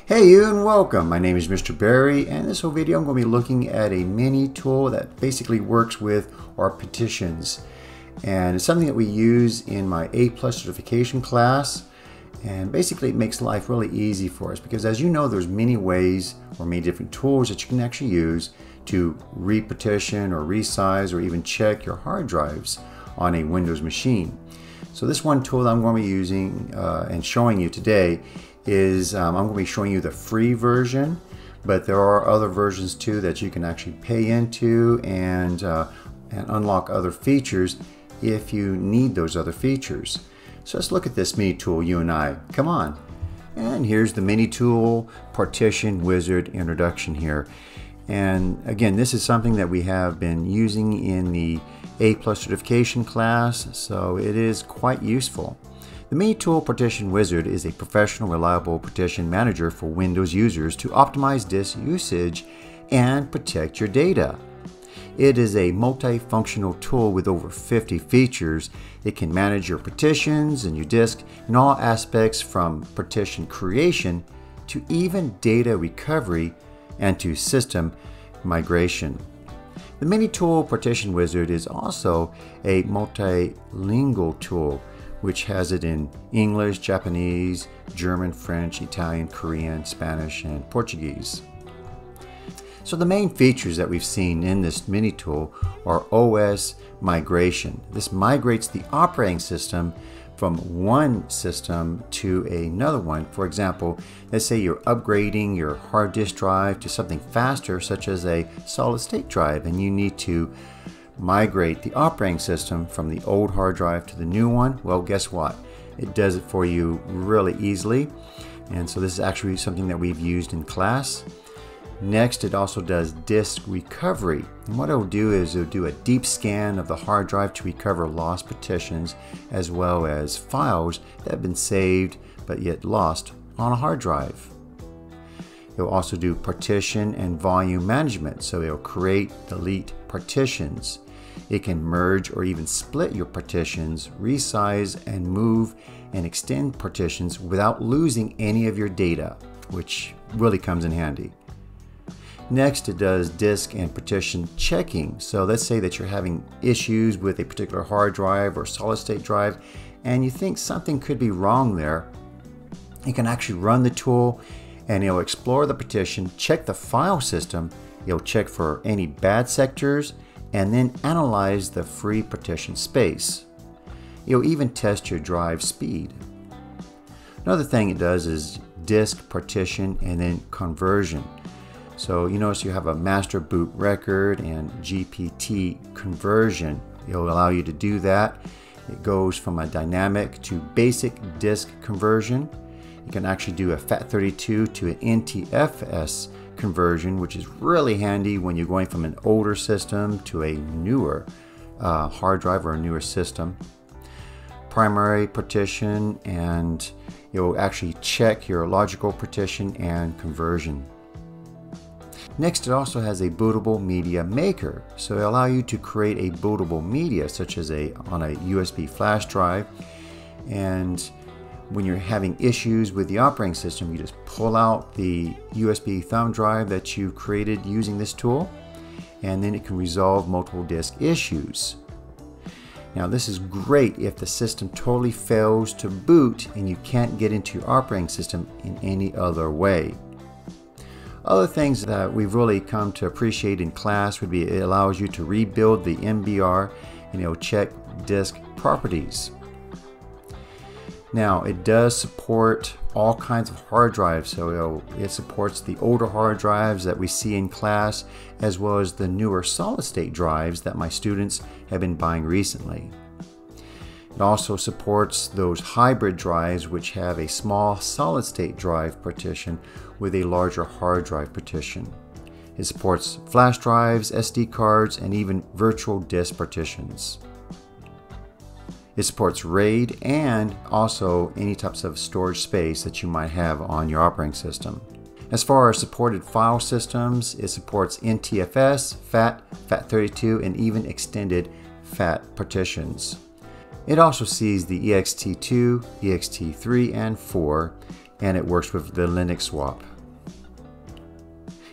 Hey you and welcome. My name is Mr. Barry, and in this whole video I'm going to be looking at a mini tool that basically works with our partitions. And it's something that we use in my A+ certification class, and basically it makes life really easy for us because, as you know, there's many ways or many different tools that you can actually use to repartition or resize or even check your hard drives on a Windows machine. So this one tool that I'm going to be using and showing you today is I'm going to be showing you the free version, but there are other versions too that you can actually pay into and unlock other features if you need those other features. So let's look at this mini tool, you and I. Come on. And here's the mini tool partition wizard introduction here. And again, this is something that we have been using in the A+ certification class, so it is quite useful. The Mini Tool Partition Wizard is a professional, reliable partition manager for Windows users to optimize disk usage and protect your data. It is a multifunctional tool with over 50 features. It can manage your partitions and your disk in all aspects, from partition creation to even data recovery and to system migration. The Mini Tool Partition Wizard is also a multilingual tool, which has it in English, Japanese, German, French, Italian, Korean, Spanish, and Portuguese. So the main features that we've seen in this mini tool are OS migration. This migrates the operating system from one system to another one. For example, let's say you're upgrading your hard disk drive to something faster, such as a solid state drive, and you need to migrate the operating system from the old hard drive to the new one. Well, guess what? It does it for you really easily. And so this is actually something that we've used in class. Next, it also does disk recovery. And what it'll do is it'll do a deep scan of the hard drive to recover lost partitions as well as files that have been saved but yet lost on a hard drive. It'll also do partition and volume management. So it'll create, delete partitions. It can merge or even split your partitions, resize and move and extend partitions without losing any of your data, which really comes in handy. Next, it does disk and partition checking. So let's say that you're having issues with a particular hard drive or solid state drive and you think something could be wrong there. You can actually run the tool and it'll explore the partition, check the file system, it'll check for any bad sectors, and then analyze the free partition space. It'll even test your drive speed. Another thing it does is disk partition and then conversion. So you notice you have a master boot record and GPT conversion. It'll allow you to do that. It goes from a dynamic to basic disk conversion. You can actually do a FAT32 to an NTFS conversion, which is really handy when you're going from an older system to a newer hard drive or a newer system. Primary partition, and you'll actually check your logical partition and conversion. Next, it also has a bootable media maker. So it'll allow you to create a bootable media, such as on a USB flash drive. And when you're having issues with the operating system, you just pull out the USB thumb drive that you created using this tool, and then it can resolve multiple disk issues. Now, this is great if the system totally fails to boot and you can't get into your operating system in any other way. Other things that we've really come to appreciate in class would be it allows you to rebuild the MBR and it'll check disk properties. Now, it does support all kinds of hard drives, so it supports the older hard drives that we see in class, as well as the newer solid state drives that my students have been buying recently. It also supports those hybrid drives which have a small solid state drive partition with a larger hard drive partition. It supports flash drives, SD cards, and even virtual disk partitions. It supports RAID and also any types of storage space that you might have on your operating system. As far as supported file systems, it supports NTFS, FAT, FAT32, and even extended FAT partitions. It also sees the ext2, ext3, and 4, and it works with the Linux swap.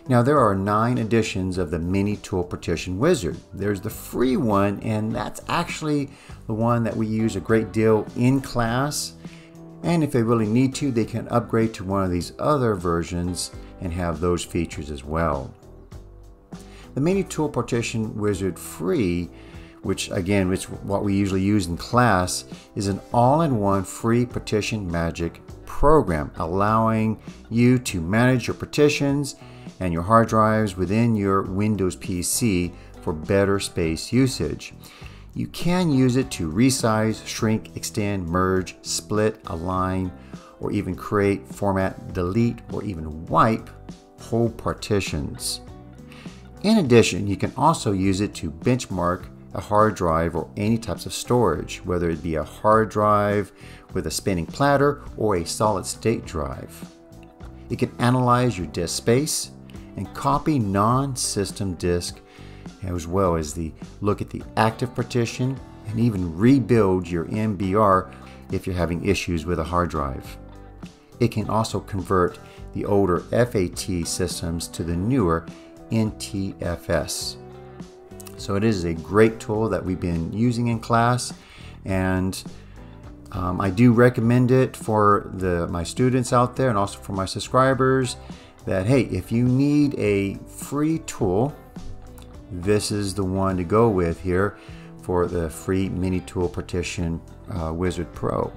Now there are 9 editions of the Mini Tool Partition Wizard. There's the free one, and that's actually the one that we use a great deal in class. And if they really need to, they can upgrade to one of these other versions and have those features as well. The Mini Tool Partition Wizard Free, which again, is what we usually use in class, is an all-in-one free partition magic program, allowing you to manage your partitions and your hard drives within your Windows PC for better space usage. You can use it to resize, shrink, extend, merge, split, align, or even create, format, delete, or even wipe whole partitions. In addition, you can also use it to benchmark a hard drive or any types of storage, whether it be a hard drive with a spinning platter or a solid state drive. It can analyze your disk space and copy non-system disk, as well as look at the active partition and even rebuild your MBR if you're having issues with a hard drive. It can also convert the older FAT systems to the newer NTFS. So it is a great tool that we've been using in class, and I do recommend it for my students out there and also for my subscribers that, hey, if you need a free tool, this is the one to go with here for the free Mini Tool Partition Wizard Pro.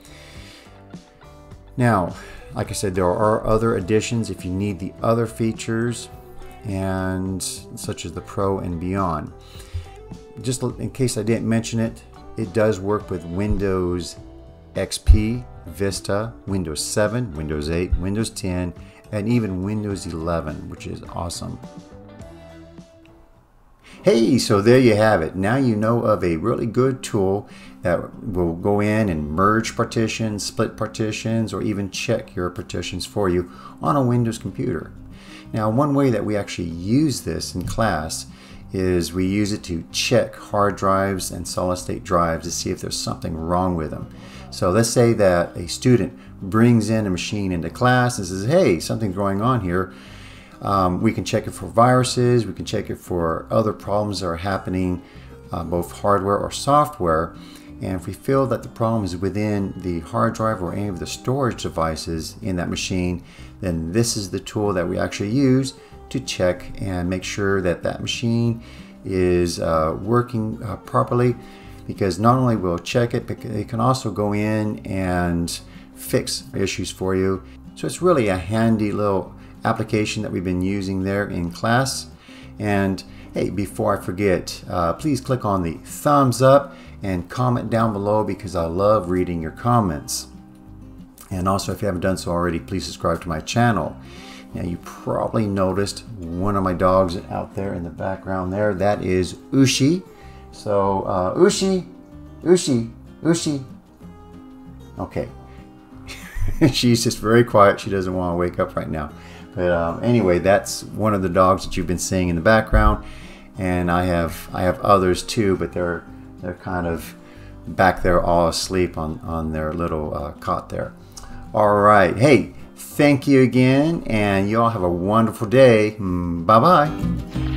Now, like I said, there are other editions if you need the other features, and such as the Pro and beyond. Just in case I didn't mention it, it does work with Windows XP, Vista, Windows 7, Windows 8, Windows 10, and even Windows 11, which is awesome. Hey, so there you have it. Now you know of a really good tool that will go in and merge partitions, split partitions, or even check your partitions for you on a Windows computer. Now, one way that we actually use this in class is we use it to check hard drives and solid state drives to see if there's something wrong with them. So let's say that a student brings in a machine into class and says, hey, something's going on here. We can check it for viruses, we can check it for other problems that are happening, both hardware or software. And if we feel that the problem is within the hard drive or any of the storage devices in that machine, then this is the tool that we actually use to check and make sure that that machine is working properly, because not only will it check it, but it can also go in and fix issues for you. So it's really a handy little application that we've been using there in class. And hey, before I forget, please click on the thumbs up and comment down below, because I love reading your comments. And also, if you haven't done so already, please subscribe to my channel. Now, you probably noticed one of my dogs out there in the background there. That is Ushi. So Ushi. Okay. She's just very quiet. She doesn't want to wake up right now. But anyway, that's one of the dogs that you've been seeing in the background. And I have others too, but they're kind of back there all asleep on their little cot there. All right. Hey, thank you again, and you all have a wonderful day. Bye-bye.